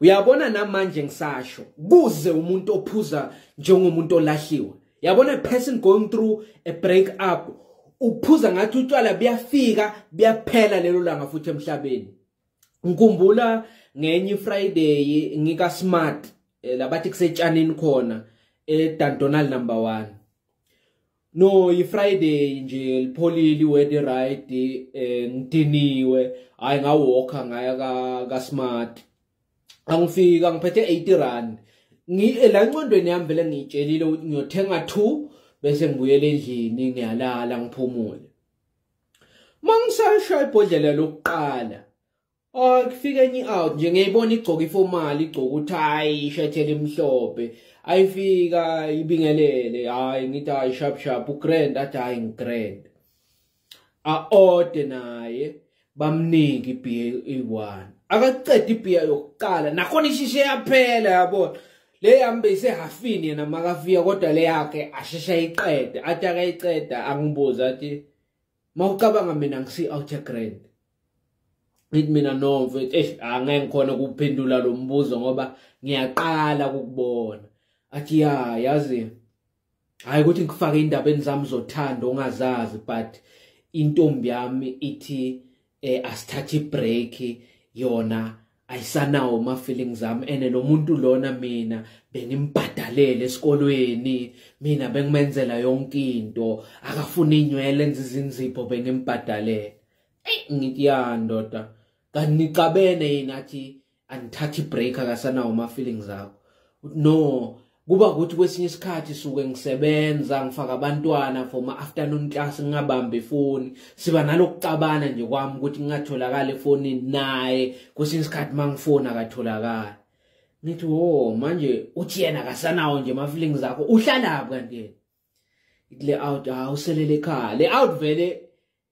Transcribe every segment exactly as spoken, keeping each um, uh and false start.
Uyabona namanje ngisasho kuze umuntu ophuza njengomuntu olahliwe. Yabona a person going through a break up uphuza ngathi utshwala buyafika buyaphela lelo langa futhi emhlabeni. Ngikumbula ngenye Friday ngika smart labathi kusetshanini khona eDantonal number one. No, i Friday nje lipholile weather right ngidiniwe hayi ngawalka ngaya ka ka smart. Angifika ngiphethe eighty rand. Ngi la ncondweni yami vele ngitshelile ukuthi ngiyothenga two bese ngibuyele endlini ngiyalala ngiphumule. Mangisashaya ibhodlela lokuqala. Oh kufika enye out nje ngiyibona igcoka iformal igcoka uthi hayi ishethele emhlophe. Ayifika ibingelele hayi ngithi hayi sharp sharp ugrand athi hayi ngigrand. A order naye bamnika ibeer e1. Akaqeda ibeer yokuqala nakhona ishishe yaphela yabona. Le yambe isehafini yena makafika kodwa le yakhe ashesha iqede athi akayiqeda angibuza athi mawucabanga mina ngisi out grand. Ngithi mina no mfethu eh angeke ngikhona ukuphendula lo mbuzo ngoba ngiyaqala ukubona. Athi ya yazi hayi ukuthi ngifake indabeni zami zothando ongazazi but intombi yami ithi eh asithathe break yona ayisanawo ama feelings zami ene lo muntu lona mina bengimbhadalele esikolweni mina bengimenzela yonke into akafuna inywele enza izinzipho bengimbhadalele. Eh ngithi ya ndoda kanicabene yini athi anithathe break akasanawo ama feelings zakho. No kuba ukuthi kwesinye isikhathi suke ngisebenza ngifaka abantwana for ma afternoon class ngingabambe ifoni siba nalokucabana nje kwami ukuthi ngingatholakala efonini naye kwesinye isikhathi mangifona akatholakala. Ngithi oh manje uthi yena akasanawo nje ama feelings zakho uhlalaphi kanti yena. Ile out awuselele ekhaya le out vele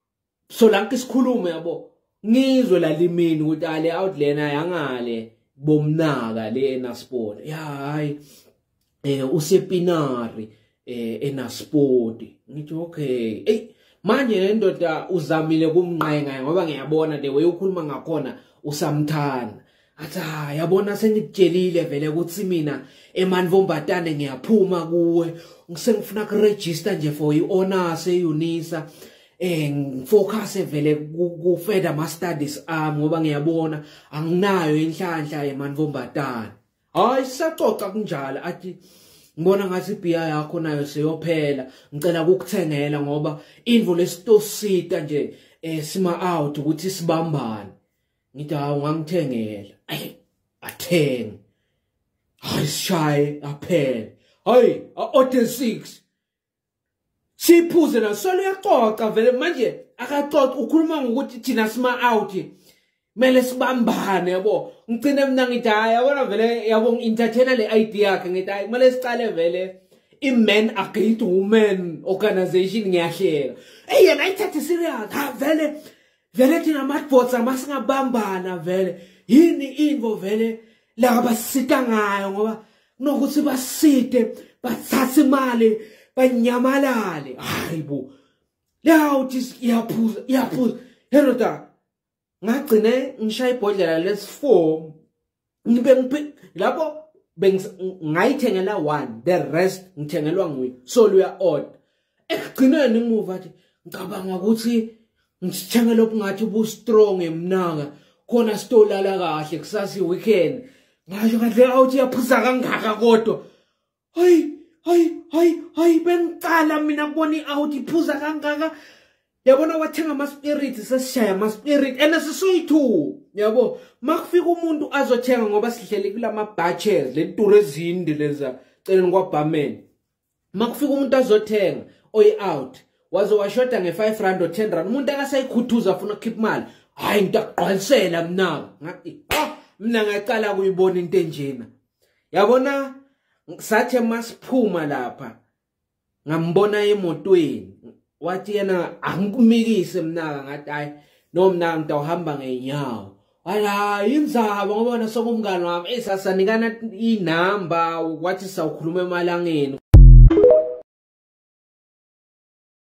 so lanke sikhulume yabo ngizwe la limini ukuthi ale out lena yangale bomnaka le enasport ya hayi eh usepinari eh enasport. Ngithi okay hey manje le ndoda uzamile kumnqenga ngoba ngiyabona the way ukhuluma ngakhona usamthanda. Athi ha yabona sengikutshelile vele ukuthi mina emanvombatane ngiyaphuma kuwe ngisengifuna ku register nje for i-honors eUnisa eh ngifocus vele ku further ma studies ami ngoba ngiyabona anginayo inhlanhla emanvombatane. Hayi saxoxa kunjalo athi ngibona ngathi ibeer yakho nayo seyophela ngicela ukukuthengela ngoba indvo lesitosita nje eh sima out ukuthi sibambane. Ngithi hawu ngangithengela ay athenge hayi shy aphela hayi order six siphuze na solo yaxoxa vele manje akaxoxa ukhuluma ngokuthi thina sima out mele sibambane yabo ngicine mina ngithi hayi yabona vele yabo ngi-entertainer le idea yakhe ngithi hayi kumele sicale vele i-men against women organization ngiyahleka hey yena ayithathe serious ha vele vele thina madvots amasingabambana vele yini info vele la abasita ngayo ngoba nokuthi basite bathathe imali banyamalale hayibo la uthi iyaphuza iyaphuza hello ngagcine ngishaya ibhodlela lesi-four ngibe ngiphi lapho ngayithengela one the rest ngithengelwa nguye so luya odd ekugcineni ngimuva athi ngicabanga ukuthi ngithengela obungathi bu strong emnanga khona sitolala kahle kusasa weekend ngasho kahle awuthi yaphuza kangaka kodwa hayi hayi hayi hayi bengicala mina kubona i-out iphuza kangaka. Yabona wathenga ama spirit sesishaya ama spirit ene sisoyi-two yabo makufika umuntu azothenga ngoba sihleli kulama batches le tour ezinde leza celeni kwaBarman makufika umuntu azothenga oy out wazo washoda nge-five rand or ten rand umuntu akasayikhuthuza afuna ukukhipha imali hayi ngitaqgqalisela mina ngathi ah mina ngaqala kuyibona into enjena. Yabona sathe masiphuma lapha ngambona emotweni wathi yena angikumikise mina ngathi hayi no mina ngitawuhamba ngeenyawo ala inzaba ngoba sokumngani wami esasanikana inamba wathi sawukhuluma emalangeni